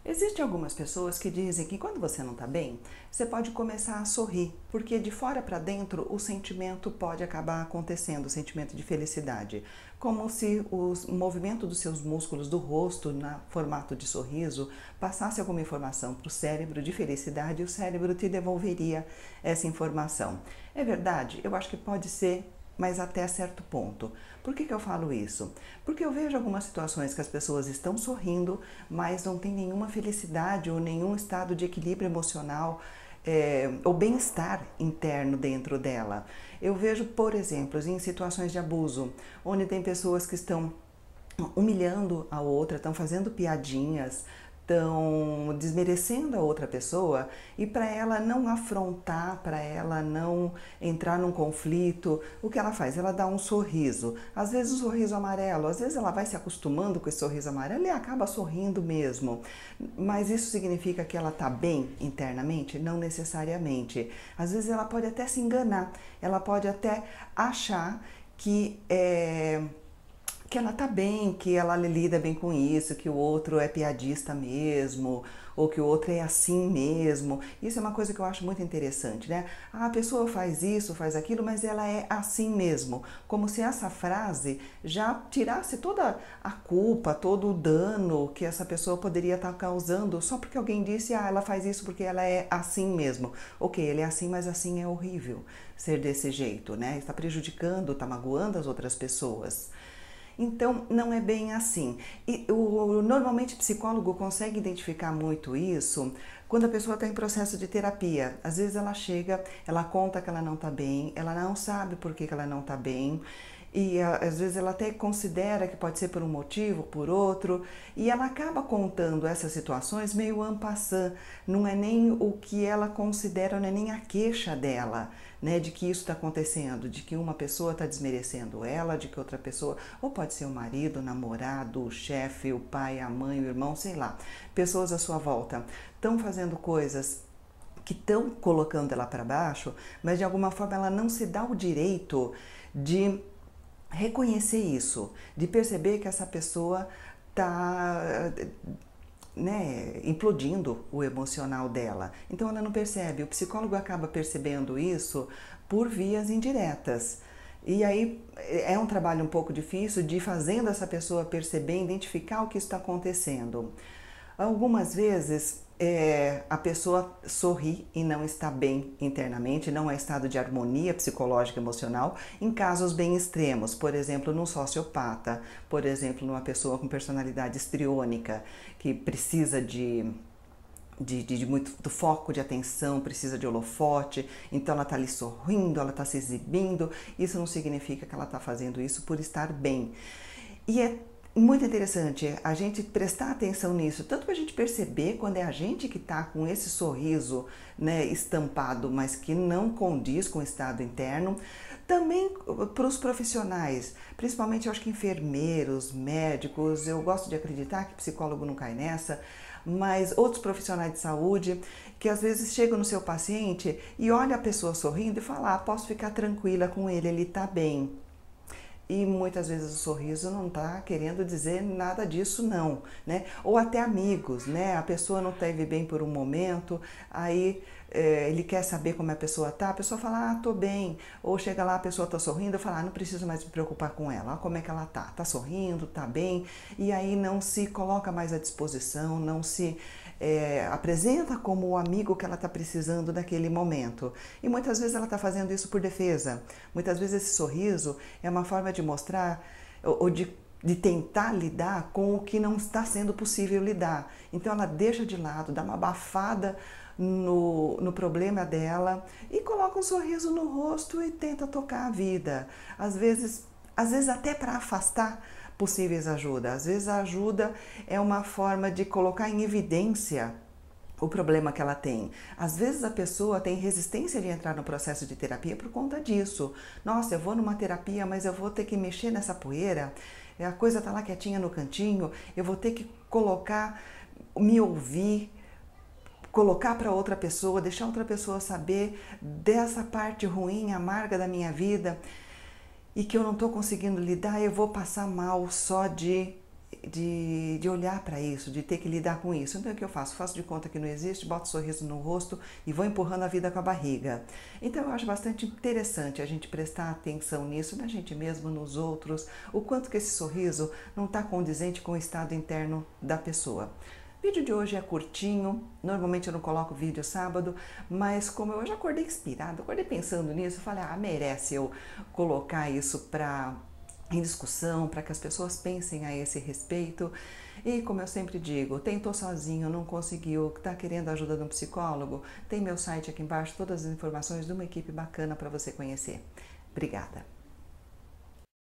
Existem algumas pessoas que dizem que quando você não está bem, você pode começar a sorrir, porque de fora para dentro o sentimento pode acabar acontecendo, o sentimento de felicidade. Como se o movimento dos seus músculos do rosto, no formato de sorriso, passasse alguma informação para o cérebro de felicidade e o cérebro te devolveria essa informação. É verdade? Eu acho que pode ser, mas até certo ponto. Por que eu falo isso? Porque eu vejo algumas situações que as pessoas estão sorrindo, mas não tem nenhuma felicidade ou nenhum estado de equilíbrio emocional ou bem-estar interno dentro dela. Eu vejo, por exemplo, em situações de abuso, onde tem pessoas que estão humilhando a outra, estão fazendo piadinhas, estão desmerecendo a outra pessoa, e para ela não afrontar, para ela não entrar num conflito, o que ela faz? Ela dá um sorriso, às vezes um sorriso amarelo, às vezes ela vai se acostumando com esse sorriso amarelo e acaba sorrindo mesmo. Mas isso significa que ela está bem internamente? Não necessariamente. Às vezes ela pode até se enganar, ela pode até achar que ela tá bem, que ela lida bem com isso, que o outro é piadista mesmo, ou que o outro é assim mesmo. Isso é uma coisa que eu acho muito interessante, né? A pessoa faz isso, faz aquilo, mas ela é assim mesmo. Como se essa frase já tirasse toda a culpa, todo o dano que essa pessoa poderia estar causando só porque alguém disse, ela faz isso porque ela é assim mesmo. Ok, ele é assim, mas assim é horrível ser desse jeito, né? Está prejudicando, está magoando as outras pessoas. Então, não é bem assim. E normalmente o psicólogo consegue identificar muito isso quando a pessoa está em processo de terapia. Às vezes ela chega, ela conta que ela não está bem, ela não sabe por que ela não está bem, e às vezes ela até considera que pode ser por um motivo, por outro, e ela acaba contando essas situações meio en passant, não é nem o que ela considera, não é nem a queixa dela, né, de que isso está acontecendo, de que uma pessoa está desmerecendo ela, de que outra pessoa, ou pode ser o marido, o namorado, o chefe, o pai, a mãe, o irmão, sei lá, pessoas à sua volta, estão fazendo coisas que estão colocando ela para baixo, mas de alguma forma ela não se dá o direito de reconhecer isso, de perceber que essa pessoa está, né, implodindo o emocional dela. Então ela não percebe. O psicólogo acaba percebendo isso por vias indiretas. E aí é um trabalho um pouco difícil de ir fazendo essa pessoa perceber, identificar o que está acontecendo. Algumas vezes a pessoa sorri e não está bem internamente, não é estado de harmonia psicológica e emocional em casos bem extremos, por exemplo, num sociopata, por exemplo, numa pessoa com personalidade histriônica, que precisa de muito do foco de atenção, precisa de holofote, então ela está ali sorrindo, ela está se exibindo. Isso não significa que ela está fazendo isso por estar bem. E é muito interessante a gente prestar atenção nisso, tanto para a gente perceber quando é a gente que está com esse sorriso, né, estampado, mas que não condiz com o estado interno, também para os profissionais, principalmente eu acho que enfermeiros, médicos, eu gosto de acreditar que psicólogo não cai nessa, mas outros profissionais de saúde que às vezes chegam no seu paciente e olha a pessoa sorrindo e fala, posso ficar tranquila com ele está bem. E muitas vezes o sorriso não está querendo dizer nada disso não, né? Ou até amigos, né? A pessoa não esteve bem por um momento, aí ele quer saber como a pessoa tá, a pessoa fala, tô bem. Ou chega lá, a pessoa tá sorrindo, eu falo, não preciso mais me preocupar com ela, olha como é que ela tá sorrindo, tá bem, e aí não se coloca mais à disposição, não se apresenta como o amigo que ela está precisando naquele momento. E muitas vezes ela está fazendo isso por defesa. Muitas vezes esse sorriso é uma forma de mostrar ou de tentar lidar com o que não está sendo possível lidar. Então ela deixa de lado, dá uma abafada no problema dela e coloca um sorriso no rosto e tenta tocar a vida. Às vezes até para afastar possíveis ajudas. Às vezes a ajuda é uma forma de colocar em evidência o problema que ela tem. Às vezes a pessoa tem resistência de entrar no processo de terapia por conta disso. Nossa, eu vou numa terapia, mas eu vou ter que mexer nessa poeira, a coisa tá lá quietinha no cantinho, eu vou ter que colocar, me ouvir, colocar para outra pessoa, deixar outra pessoa saber dessa parte ruim, amarga da minha vida, e que eu não estou conseguindo lidar, eu vou passar mal só de de olhar para isso, de ter que lidar com isso. Então o que eu faço? Faço de conta que não existe, boto um sorriso no rosto e vou empurrando a vida com a barriga. Então eu acho bastante interessante a gente prestar atenção nisso, na gente mesmo, nos outros, o quanto que esse sorriso não está condizente com o estado interno da pessoa. O vídeo de hoje é curtinho, normalmente eu não coloco vídeo sábado, mas como eu já acordei inspirado, acordei pensando nisso, falei, merece eu colocar isso em discussão, para que as pessoas pensem a esse respeito. E como eu sempre digo, tentou sozinho, não conseguiu, está querendo ajuda de um psicólogo? Tem meu site aqui embaixo, todas as informações de uma equipe bacana para você conhecer. Obrigada!